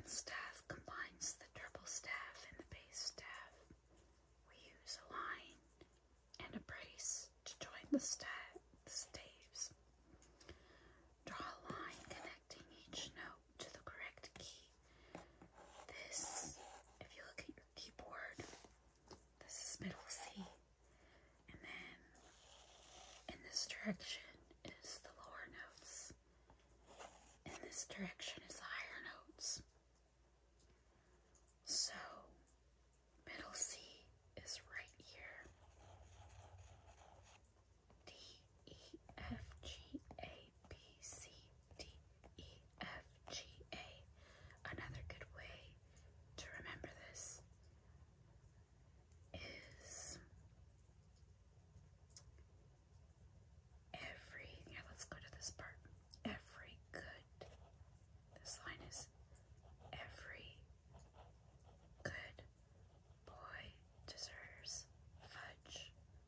second staff combines the treble staff and the bass staff. We use a line and a brace to join the staves. Draw a line connecting each note to the correct key. This, if you look at your keyboard, this is middle C. And then in this direction is the lower notes. In this direction is the higher notes. So, middle C is right here. D, E, F, G, A, B, C, D, E, F, G, A. Another good way to remember this is let's go to this part. Every good. This line is every good boy deserves fudge.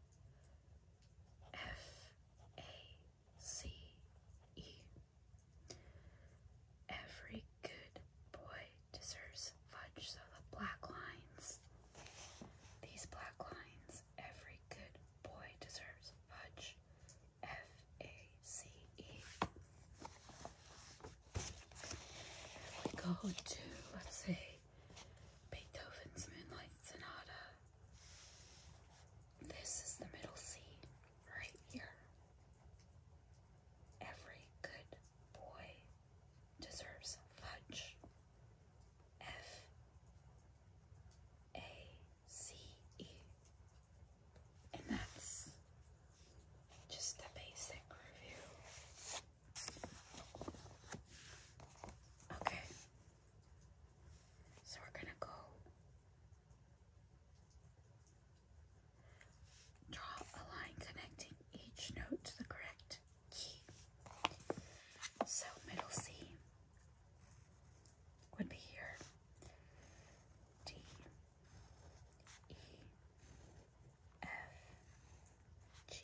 F-A-C-E. Every good boy deserves fudge. So the black lines, these black lines, every good boy deserves fudge. F-A-C-E. If we go to, let's say, Beethoven's Moonlight Sonata, this is the middle C right here. Every good boy deserves fudge. F-A-C-E. And that's just a basic review. Okay, so we're gonna go draw a line connecting each note to the correct key. So middle C would be here. D, E, F, G,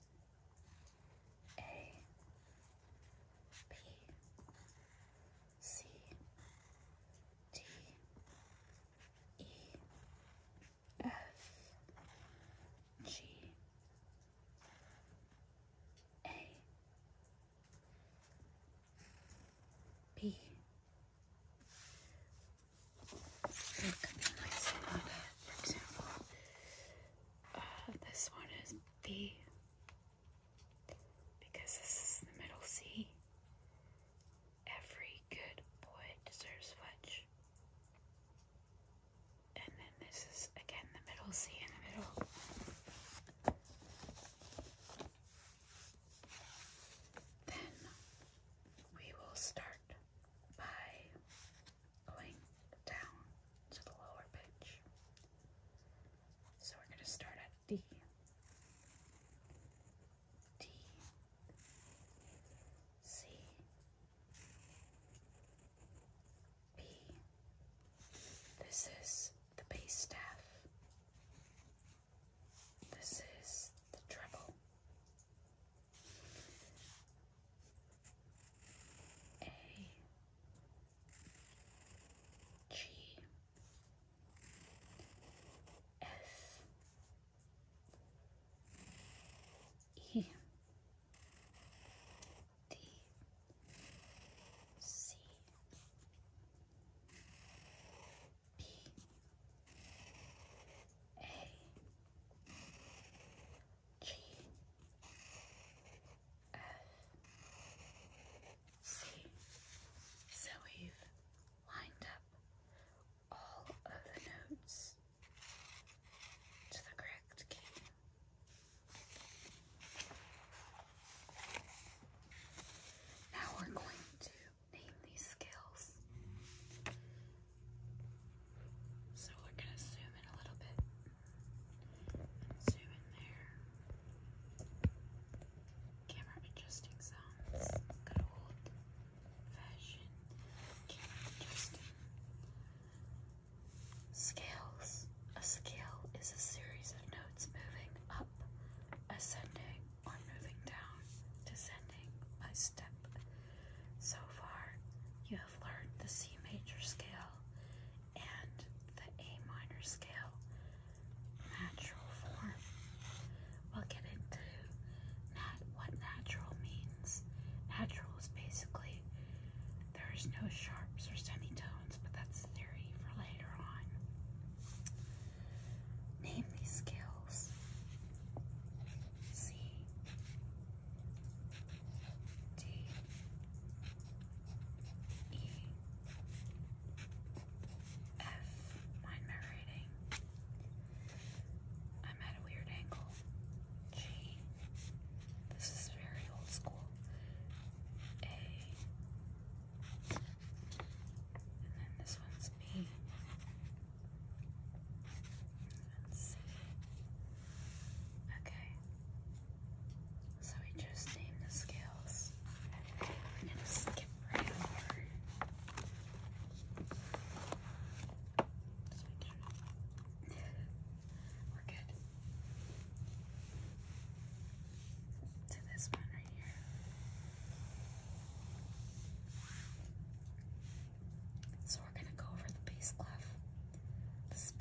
A, B, C, D, E, F, G, A, B. Look at Moonlight Sonata, for example. This one is B, because this is the middle C. Every good boy deserves fudge. And then this is again the middle C in the middle. Then we will start by going down to the lower pitch. So we're going to start at D. D, C, B. This is the bass staff. This is the treble. A, G, F, E, D, C, B, A, G, F, C. So we've lined up all of the notes to the correct key. Now we're going to name these scales. So we're going to zoom in a little bit. Zoom in there. Camera adjusting sounds. Good old fashioned camera adjusting. Scales. A scale is a series of notes moving up, ascending, or moving down, descending by step. So far, you have learned the C major scale,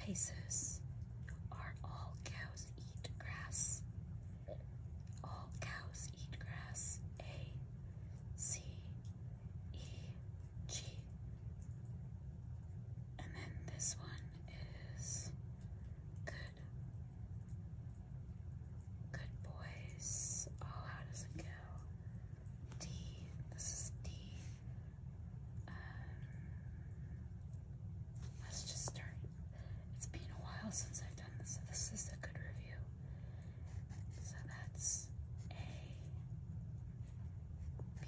paces are all cows eat grass. All cows eat grass. A, C, E, G. And then this one is good. Good boys. Oh, how does it go? D. This is D. Let's just start. It's been a while since I've done this, so this is a good review. So that's A, B,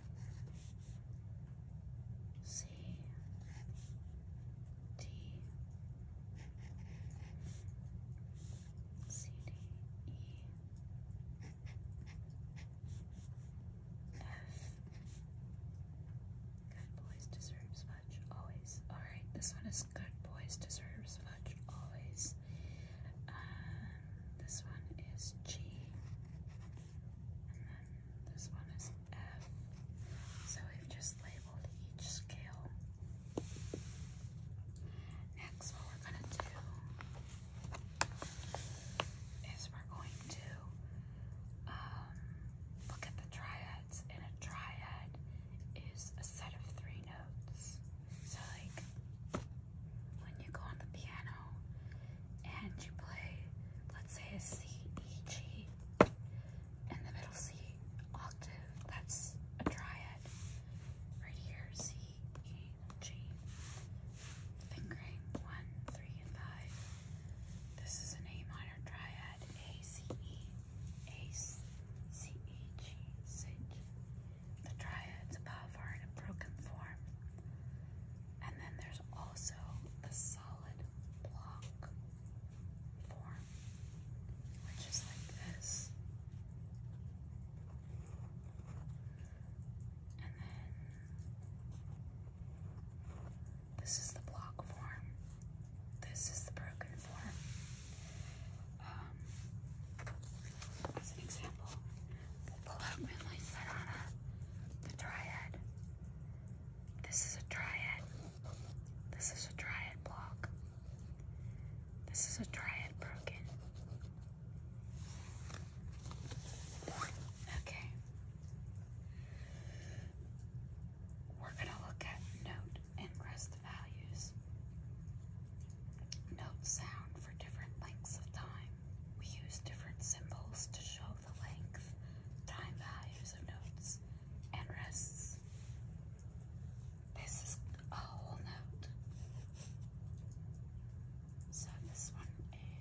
C, D, C, D, E, F. Good boys deserves fudge always. Alright, this one is good boys deserves fudge always. This one is G. And then this one is F. So we've just labeled each scale. Next, what we're going to do is we're going to look at the triads. And a triad is a set of 3 notes. So like when you go on the piano and you play, let's say a C, E, G, in the middle C octave, that's a triad. Right here, C, E, G, fingering 1, 3, and 5. This is an A minor triad, A, C, E, ace, C, E, G, cinch. The triads above are in a broken form. And then there's also the solid block form, which is like this. And then this is the block form. This is the broken form. As an example, we'll pull out Moonlight Sonata, the triad. This is a triad. This is a triad block. This is a triad broken. Okay. We're going to look at note and rest values. Notes sound for different lengths of time. We use different symbols to show the length, time values of notes and rests. This is a whole note. So this one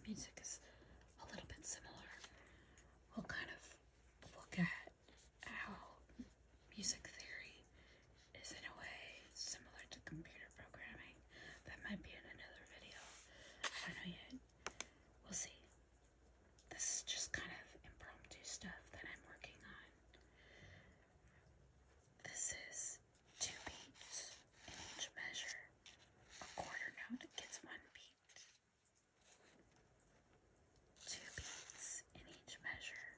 music is a little bit similar. We'll kind of look at how music theory is in a way similar to computer programming. That might be in another video. I don't know yet. We'll see. This is just kind of impromptu stuff that I'm working on. This is 2 beats in each measure. A quarter note gets 1 beat. 2 beats in each measure.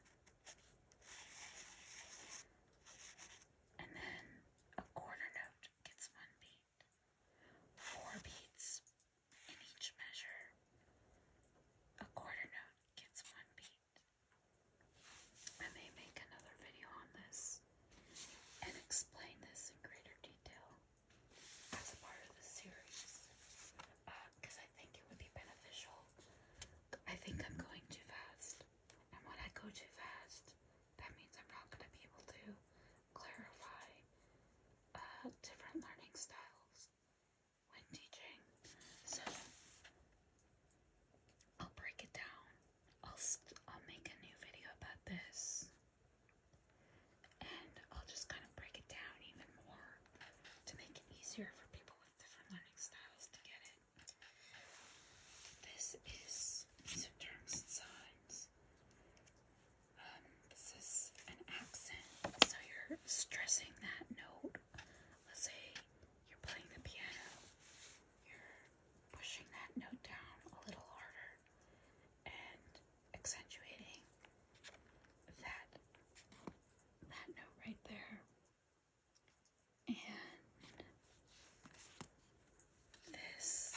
And then a quarter note gets 1 beat. 4 beats in each measure. A quarter note gets 1 beat. I may make another video on this and explain this in greater detail as a part of the series, because I think it would be beneficial. I think I'm going too fast, and when I go too fast, that means I'm not going to be able to clarify different learning styles when teaching. So I'll break it down. I'll make a new video about this, and I'll just kind of break it down even more to make it easier for people with different learning styles to get it. This is music terms and signs. This is an accent, so you're stressing that note. Let's say you're playing the piano, you're pushing that note down a little harder and accentuating that note right there. And this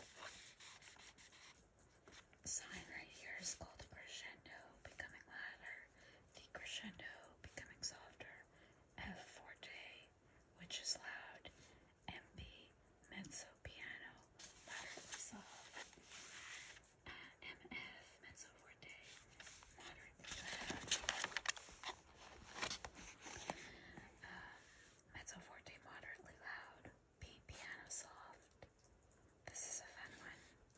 sign right here is called a crescendo, becoming louder, decrescendo, becoming softer, F forte, which is loud, MB, mezzo piano, moderately soft, MF, mezzo forte, moderately loud, mezzo forte, moderately loud, B, piano soft. This is a fun one.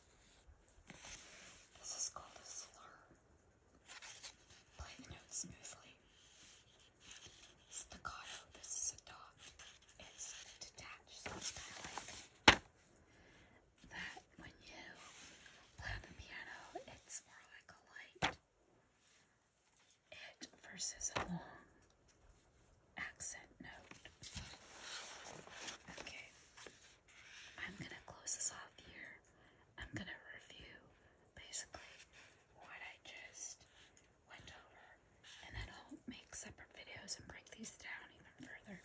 This is called a slur. Play the note smoothly. Staccato, this is a dot. It's detached, so it's kind of like that when you play on the piano, it's more like a light hit versus a long accent note. Okay, I'm gonna close this off here. I'm gonna review basically what I just went over, and then I'll make separate videos and break these down even further,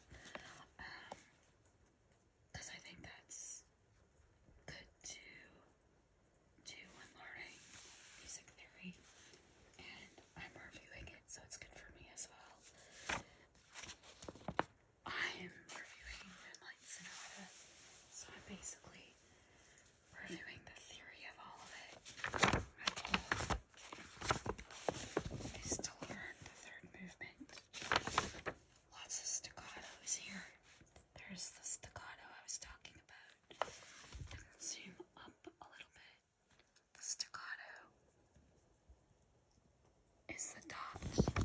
because I think that's good to do when learning music theory, and I'm reviewing it, so it's good for me as well. I'm reviewing Moonlight Sonata, so I'm basically reviewing the theory of all of it. My goal is to learn the 3rd movement. Lots of staccatos here. There's the staccato I was talking about. Zoom up a little bit. The staccato is the dot.